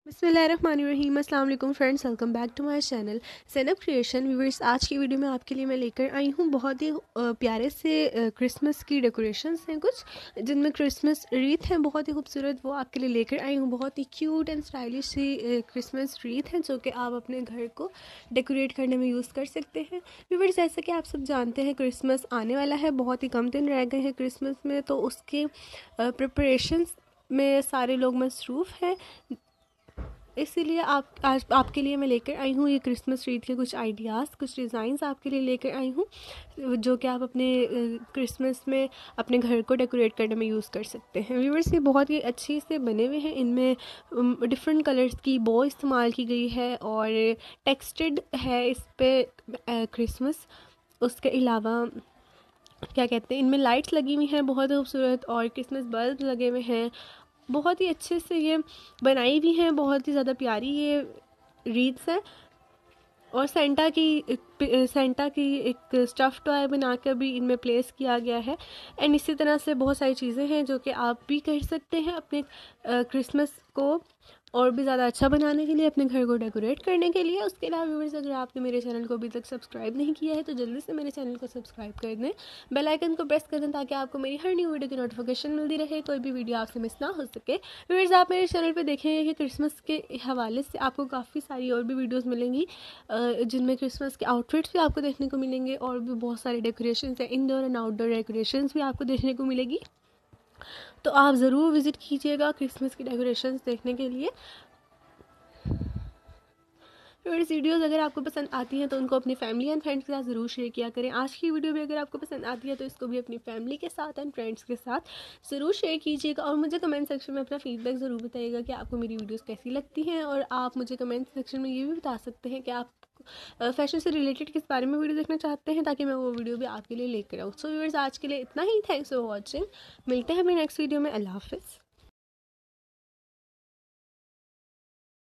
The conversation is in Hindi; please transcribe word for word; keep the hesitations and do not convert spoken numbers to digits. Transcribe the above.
बिस्मिल्लाहिर्रहमानिर्रहीम। अस्सलाम वालेकुम friends, welcome back to my channel Zainab creation viewers. आज की वीडियो में आपके लिए मैं लेकर आई हूँ बहुत ही अ, प्यारे से क्रिसमस की डेकोरेशंस हैं कुछ, जिनमें क्रिसमस रीथ हैं बहुत ही खूबसूरत, वो आपके लिए लेकर आई हूँ। बहुत ही क्यूट एंड स्टाइलिश सी क्रिसमस रीथ हैं जो कि आप अपने घर को डेकोरेट करने में यूज़ कर सकते हैं। व्यूअर्स, जैसा कि आप सब जानते हैं क्रिसमस आने वाला है, बहुत ही कम दिन रह गए हैं क्रिसमस में, तो उसके प्रिपरेशंस में सारे लोग मसरूफ़ हैं। इसीलिए आप आज आपके लिए मैं लेकर आई हूँ ये क्रिसमस ट्री के कुछ आइडियाज़, कुछ डिज़ाइंस आपके लिए लेकर आई हूँ जो कि आप अपने क्रिसमस में अपने घर को डेकोरेट करने में यूज़ कर सकते हैं। व्यूअर्स, ये बहुत ही अच्छी से बने हुए हैं, इनमें डिफरेंट कलर्स की बो इस्तेमाल की गई है और टेक्सटेड है इस पर क्रिसमस। उसके अलावा क्या कहते हैं, इनमें लाइट्स लगी हुई हैं बहुत खूबसूरत और क्रिसमस बल्ब लगे हुए हैं। बहुत ही अच्छे से ये बनाई हुई हैं, बहुत ही ज़्यादा प्यारी ये रीड्स हैं। और सेंटा की सेंटा की एक स्टफ़ टॉय बना कर भी इनमें प्लेस किया गया है। एंड इसी तरह से बहुत सारी चीज़ें हैं जो कि आप भी कर सकते हैं अपने क्रिसमस को और भी ज़्यादा अच्छा बनाने के लिए, अपने घर को डेकोरेट करने के लिए। उसके अलावा व्यूअर्स, अगर आपने मेरे चैनल को अभी तक सब्सक्राइब नहीं किया है तो जल्दी से मेरे चैनल को सब्सक्राइब कर दें, बेल आइकन को प्रेस कर दें ताकि आपको मेरी हर न्यू वीडियो की नोटिफिकेशन मिलती रहे, कोई भी वीडियो आपसे मिस ना हो सके। व्यूअर्स, आप मेरे चैनल पर देखेंगे कि क्रिसमस के हवाले से आपको काफ़ी सारी और भी वीडियोज़ मिलेंगी जिनमें क्रिसमस के आउटफिट्स भी आपको देखने को मिलेंगे और भी बहुत सारे डेकोरेशंस हैं, इंडोर एंड आउटडोर डेकोरेशंस भी आपको देखने को मिलेगी। तो आप ज़रूर विज़िट कीजिएगा क्रिसमस की डेकोरेशंस देखने के लिए। फ्रेंड्स, वीडियोज़ अगर आपको पसंद आती हैं तो उनको अपनी फैमिली एंड फ्रेंड्स के साथ ज़रूर शेयर किया करें। आज की वीडियो भी अगर आपको पसंद आती है तो इसको भी अपनी फैमिली के साथ एंड फ्रेंड्स के साथ ज़रूर शेयर कीजिएगा और मुझे कमेंट सेक्शन में अपना फीडबैक ज़रूर बताइएगा कि आपको मेरी वीडियोज़ कैसी लगती हैं। और आप मुझे कमेंट सेक्शन में ये भी बता सकते हैं कि आप फैशन से रिलेटेड किस बारे में वीडियो देखना चाहते हैं ताकि मैं वो वीडियो भी आपके लिए लेकर आऊँ। सो व्यूअर्स, आज के लिए इतना ही। Thanks for watching. मिलते हैं हमें नेक्स्ट वीडियो में। अल्लाह हाफिज़।